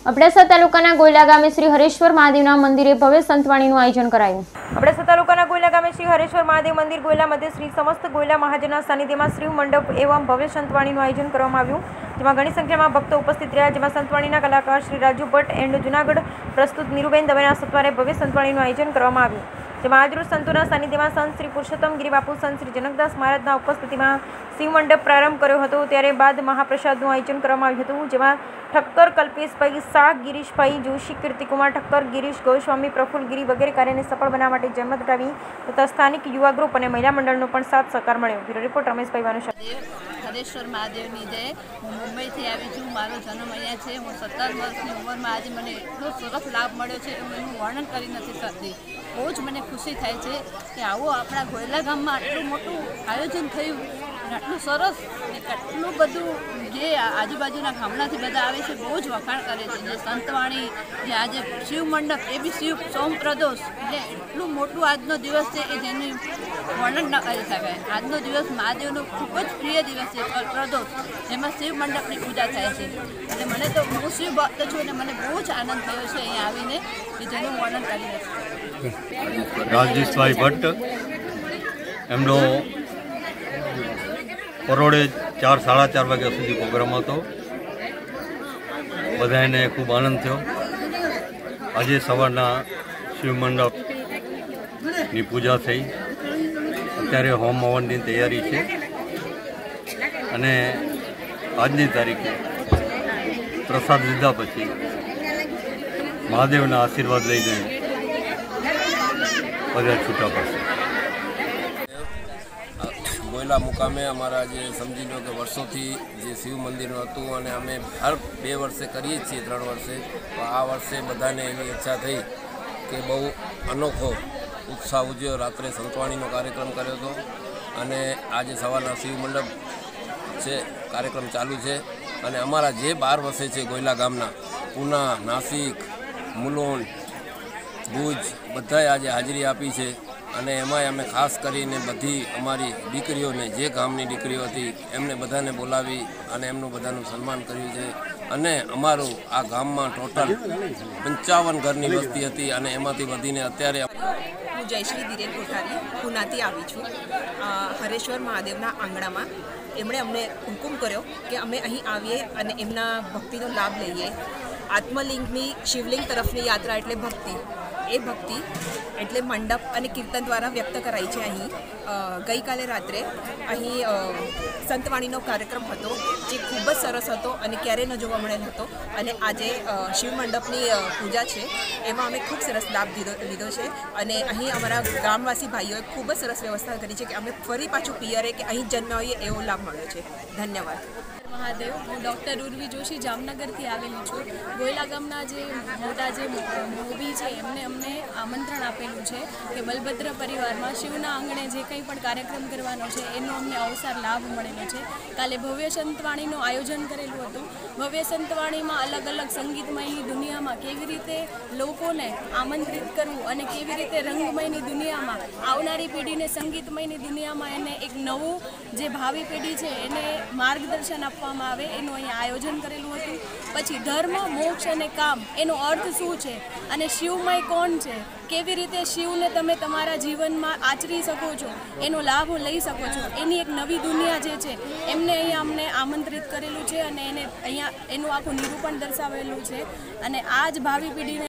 અબડાસા તાલુકાના ગોયલા ગામે શ્રી હરેશ્વર મહાદેવના મંદિરે ભવ્ય સંતવાણીનું આયોજન કરાયું। અબડાસા તાલુકાના ગોયલા ગામે શ્રી હરેશ્વર મહાદેવ મંદિર ગોયલા મધ્ય શ્રી સમસ્ત ગોયલા મહાજનના સાનિધ્યમાં શ્રી મંડપ એવં ભવ્ય સંતવાણીનું આયોજન કરવામાં આવ્યું, જેમાં ઘણી સંખ્યામાં ભક્તો ઉપસ્થિત રહ્યા, જેમાં સંતવાણીના કલાકાર શ્રી રાજુ ભટ્ટ એન્ડ જૂનાગઢ પ્રસ્તુત નીરુબેન દવેના સત્વારે ભવ્ય સંતવાણીનું આયોજન કરવામાં આવ્યું, જેમાં આજરોજ સંતોના સાનિધ્યમાં સંત શ્રી પુરુષોત્તમ ગિરી બાપુ સંત શ્રી જનકદાસ મહારાજના ઉપસ્થિતિમાં શિવ મંડપ પ્રારંભ કર્યો હતો। ત્યારે બાદ મહાપ્રસાદનું આયોજન કરવામાં આવ્યું હતું, જેમાં ઠક્કર કલ્પેશભાઈ શાહ, ગિરીશભાઈ જોશી, કીર્તિકુમાર ઠક્કર, ગિરીશ ગોસ્વામી, પ્રફુલ્લ ગિરી વગેરે કાર્યને સફળ બનાવવા માટે જહેમત ઉઠાવી તથા સ્થાનિક યુવા ગ્રુપ અને મહિલા મંડળનો પણ સાથ સહકાર મળ્યો। Bureau report Rameshbhai Vanusha. હરેશ્વર મહાદેવની જય। હું મુંબઈથી આવી છું, મારો જન્મ અહીંયા છે। હું 17 વર્ષની ઉંમરમાં આજે મને એટલો સરસ લાભ મળ્યો છે, એનું વર્ણન કરી નથી શકતી। બહુ જ મને ખુશી થાય છે કે આવો આપણા ગોયલા ગામમાં આટલું મોટું આયોજન થયું, આટલું સરસ ને કેટલું બધું જે આજુબાજુના ગામડાથી બધા આવે છે, બહુ જ વખાણ કરે છે। જે સંતવાણી, જે આજે શિવ મંડપ, એ બી શિવ સોમ પ્રદોષ, એટલે એટલું મોટું આજનો દિવસ છે કે જેનું વર્ણન ન કરી શકાય। આજનો દિવસ મહાદેવનો ખૂબ જ પ્રિય દિવસ છે, પ્રદોષ, જેમાં શિવ મંડપની પૂજા થાય છે। એટલે મને તો હું શિવ ભક્ત છું અને મને બહુ જ આનંદ થયો છે અહીંયા આવીને કે જેનું વર્ણન કરી નથી। રાજેશભાઈ ભટ્ટ, એમનો પરોળે 4 સાડા 4 વાગ્યા સુધી પ્રોગ્રામ હતો, બધાને ખૂબ આનંદ થયો। આજે સવારના શિવ મંડપની પૂજા થઈ, અત્યારે હોમ હવનની તૈયારી છે અને આજની તારીખે પ્રસાદ લીધા પછી મહાદેવના આશીર્વાદ લઈને બધા છૂટા પડશે। ગોયલા મુકામે અમારા જે સમજી લો કે વર્ષોથી જે શિવ મંદિરનું હતું અને અમે હર 2 વર્ષે કરીએ છીએ, 3 વર્ષે, તો આ વર્ષે બધાને એવી ઈચ્છા થઈ કે બહુ અનોખો ઉત્સાહ ઉજ્યો। રાત્રે સંતવાણીનો કાર્યક્રમ કર્યો હતો અને આજે સવારના શિવ મંડપ છે, કાર્યક્રમ ચાલુ છે અને અમારા જે 12 વસે છે ગોયલા ગામના, પૂના, નાસિક, મુલુંડ, ભુજ, બધાએ આજે હાજરી આપી છે અને એમાંય અમે ખાસ કરીને બધી અમારી દીકરીઓને, જે ગામની દીકરીઓ હતી એમને બધાને બોલાવી અને એમનું બધાનું સન્માન કર્યું છે। અને અમારું આ ગામમાં ટોટલ 55 ઘરની વસ્તી હતી અને એમાંથી વધીને અત્યારે હું જયશ્રી ધીરેન કોઠારી પૂનાથી આવી છું। હરેશ્વર મહાદેવના આંગણામાં એમણે અમને હુકુમ કર્યો કે અમે અહીં આવીએ અને એમના ભક્તિનો લાભ લઈએ। આત્મલિંગની શિવલિંગ તરફની યાત્રા એટલે ભક્તિ, એ ભક્તિ એટલે મંડપ અને કીર્તન દ્વારા વ્યક્ત કરાઈ છે। અહીં ગઈકાલે રાત્રે અહીં સંતવાણીનો કાર્યક્રમ હતો, જે ખૂબ જ સરસ હતો અને ક્યારેય ન જોવા મળેલ હતો અને આજે શિવ મંડપની પૂજા છે, એમાં અમે ખૂબ સરસ લાભ લીધો છે અને અહીં અમારા ગામવાસી ભાઈઓએ ખૂબ જ સરસ વ્યવસ્થા કરી છે કે અમે ફરી પાછું પિયરે કે અહીં જન્મ આવીએ એવો લાભ મળ્યો છે। ધન્યવાદ। મહાદેવ, હું ડૉક્ટર ઉર્વી જોશી જામનગરથી આવેલી છું। ગોયલા ગામના જે મોટા જે મોભી છે એમને અમને આમંત્રણ આપેલું છે કે બલભદ્ર પરિવારમાં શિવના આંગણે જે કંઈ પણ કાર્યક્રમ કરવાનો છે એનો અમને અવસર લાભ મળેલો છે। કાલે ભવ્ય સંતવાણીનું આયોજન કરેલું હતું। ભવ્ય સંતવાણીમાં અલગ અલગ સંગીતમયની દુનિયામાં કેવી રીતે લોકોને આમંત્રિત કરવું અને કેવી રીતે રંગમયની દુનિયામાં આવનારી પેઢીને સંગીતમયની દુનિયામાં એને એક નવું જે ભાવિ પેઢી છે એને માર્ગદર્શન આપવામાં આવે એનું અહીંયા આયોજન કરેલું હતું। પછી ધર્મ, મોક્ષ અને કામ એનો અર્થ શું છે અને શિવમય કોણ છે, કેવી રીતે શિવને તમે તમારા જીવનમાં આચરી શકો છો, એનો લાભ લઈ શકો છો, એની એક નવી દુનિયા જે છે એમને અહીંયા અમને આમંત્રિત કરેલું છે અને એને અહીંયા એનું આખું નિરૂપણ દર્શાવેલું છે અને આ જ ભાવિ પેઢીને